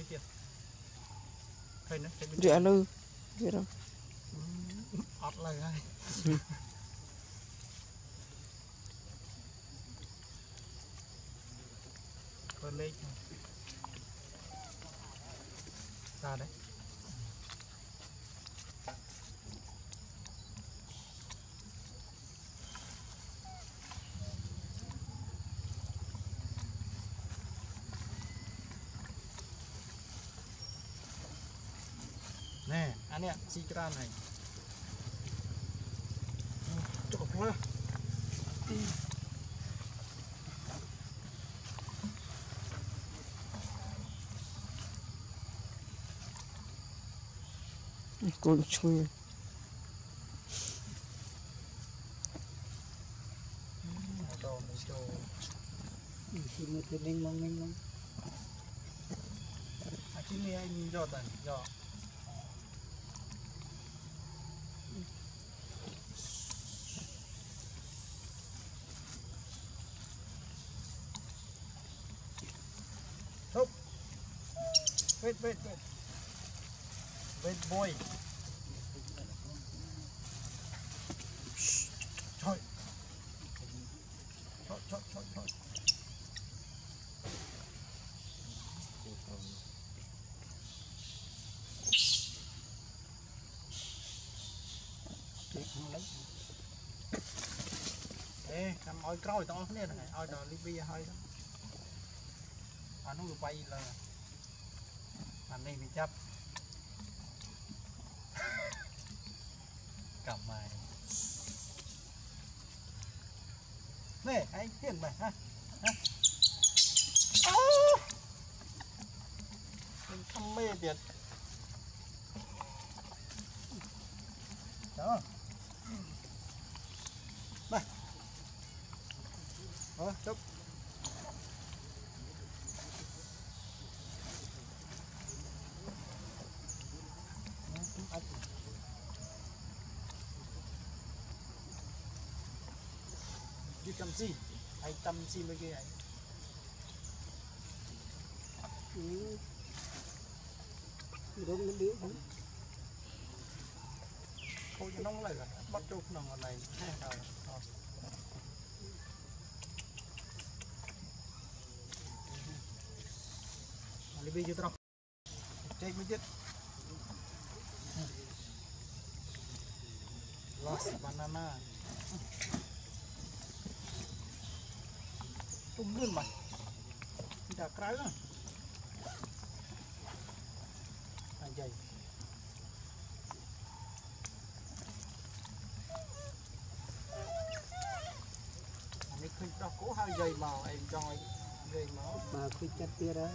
tiệt thầy nó rửa lư vậy đâu ọt lời hay con lên ra đấy nè anh em xì ra này chụp quá con chui đồ này đồ thì một cái linh mong chỉ nghe anh giọt này giọt wait boy thôi ê làm oi còi to thế này oi đò Libya hơi đó anh nó bay là anh đây bị chấp cầm mày nè anh tiền mày ha mình không mê biệt đó này chúc đi cầm gì anh tâm gì mấy cái này đúng cái điếu đúng thôi cho nóng lại rồi bắt chốt nó này rồi Libya chưa tao check mới chết lost banana tung luôn mà tidak keras lah anjay anh ấy khơi đó cố hai dây màu em cho dây máu mà khi chặt tia đó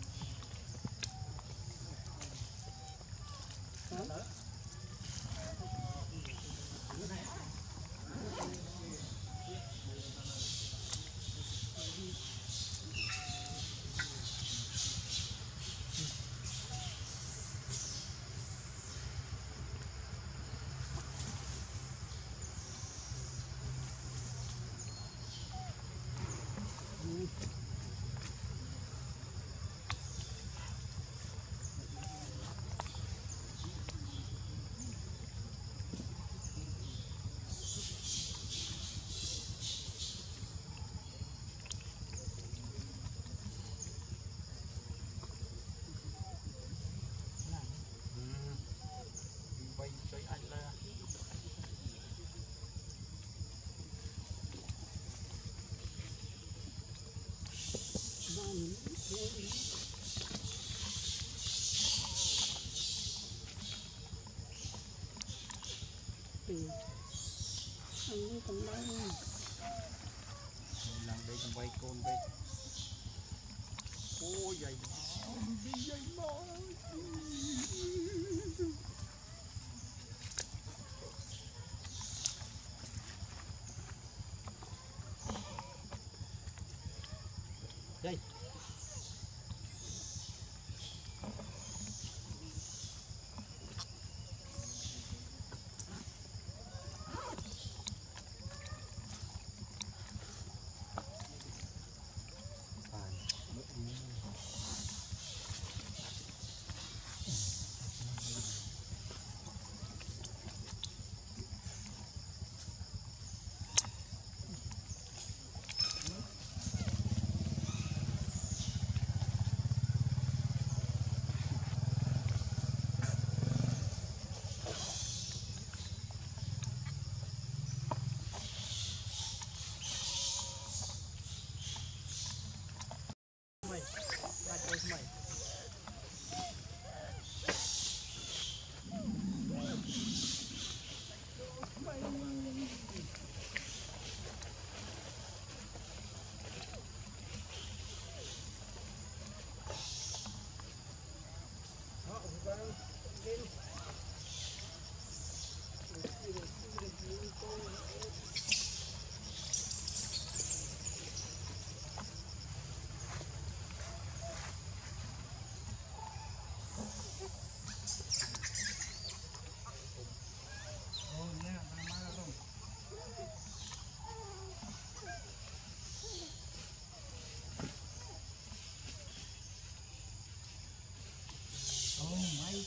chơi anh là anh còn đây làm đây còn quay côn đây ô dày máu đây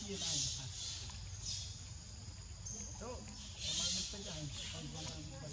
chia này đâu mà mình phải dạy còn còn là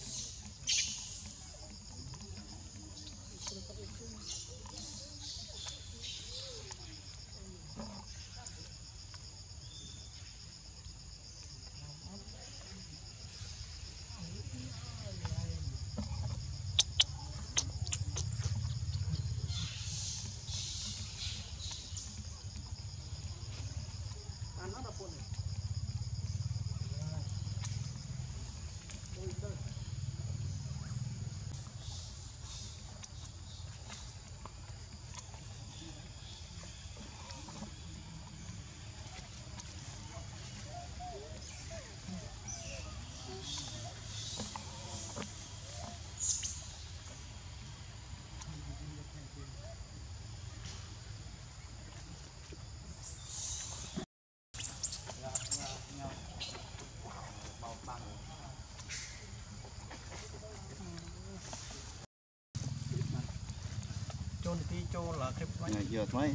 chôn tí chôn là cái máy ngày giờ mấy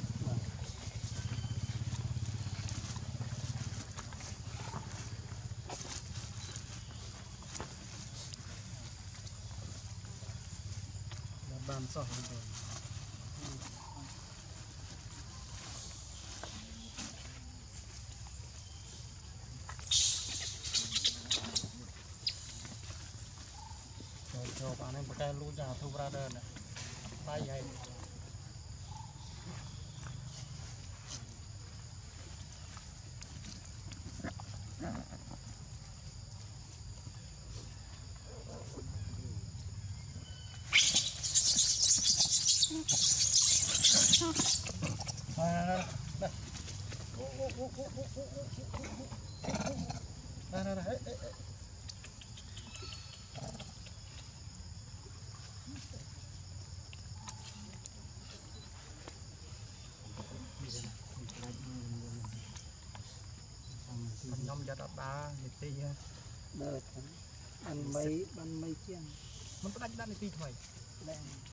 là bàn sỏi rồi cho bạn em một cái lúa già thu ra đơn này tay hay đây nhóm gia đập đá thì tí đợt ăn mấy chiên mình có đánh đá thì tí thôi đang